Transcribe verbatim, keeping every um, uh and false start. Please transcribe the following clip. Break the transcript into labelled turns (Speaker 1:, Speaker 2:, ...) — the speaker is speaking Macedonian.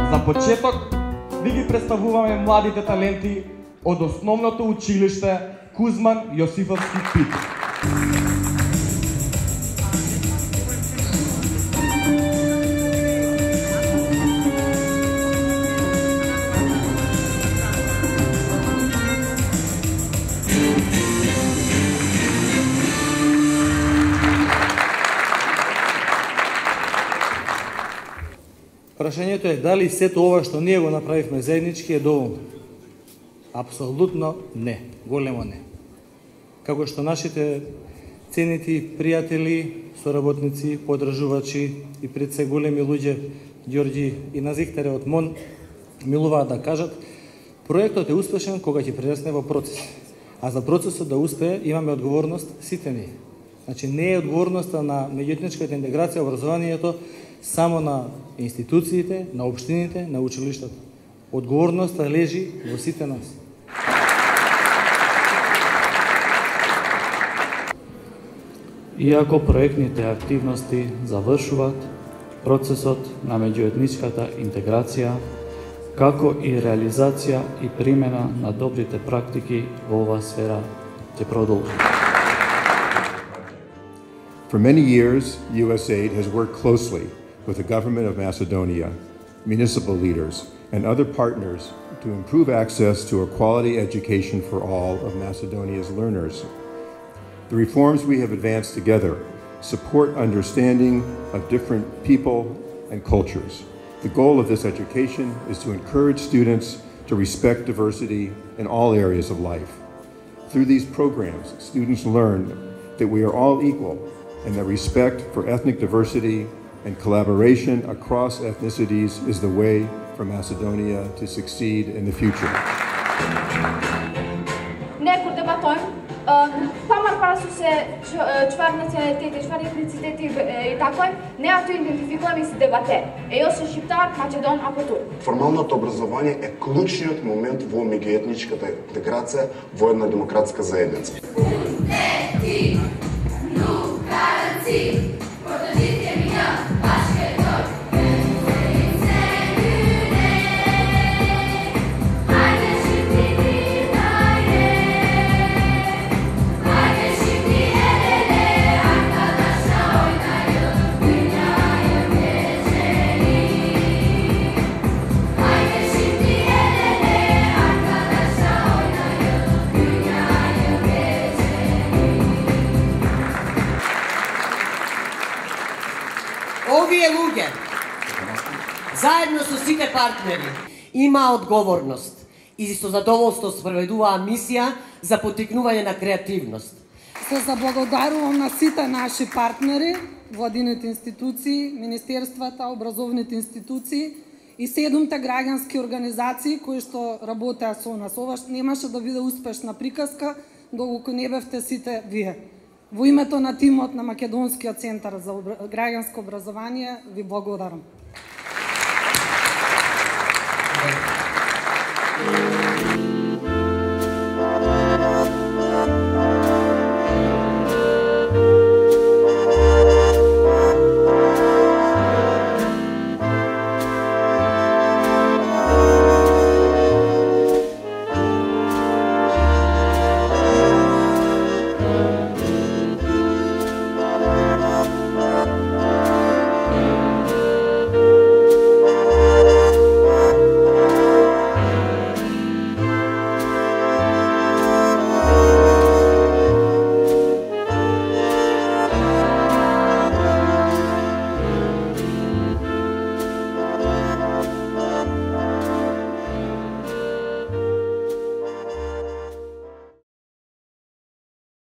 Speaker 1: За почеток, ви ги представуваме младите таленти од Основното училиште Кузман Јосифовски Пит.
Speaker 2: Прашањето е дали сето ова што ние го направивме заеднички е доволно. Апсолутно не, големо не. Како што нашите ценити пријатели, соработници, подржувачи и пред се големи луѓе, Ѓорѓи и Назихтере од МОН, милуваат да кажат, проектот е успешен кога ќе прерасне во процес. А за процесот да успее имаме одговорност сите ние. Значи не е одговорноста на меѓуетничката интеграција образованието само на институциите, на општините, на училиштата. Одговорноста лежи во сите нас.
Speaker 3: Иако проектните активности завршуваат, процесот на меѓуетничката интеграција, како и реализација и примена на добрите практики во оваа сфера ќе продолжи.
Speaker 4: For many years, U S A I D has worked closely with the government of Macedonia, municipal leaders, and other partners to improve access to a quality education for all of Macedonia's learners. The reforms we have advanced together support understanding of different people and cultures. The goal of this education is to encourage students to respect diversity in all areas of life. Through these programs, students learn that we are all equal and that respect for ethnic diversity and collaboration across ethnicities is the way for Macedonia to succeed in the future.
Speaker 5: Не kur debatojmë, pa marrë parasysh se çfarë nacionaliteti, çfarë etniciteti i takojmë, ne aty идентификуваме си дебатер. Е јас сум шqiptar, македон apo турк.
Speaker 6: Формалното образование е клучниот момент во меѓуетничката интеграција во една демократска заедница.
Speaker 7: Овие луѓе, заедно со сите партнери, има одговорност и со задоволство спроведуваа мисија за поттикнување на креативност.
Speaker 8: Се заблагодарувам на сите наши партнери, владините институции, министерствата, образовните институции и седумте граѓански организации кои што работеа со нас. Ова немаше да биде успешна приказка доколку не бевте сите вие. Во името на тимот на Македонскиот центар за граѓанско образование ви благодарам.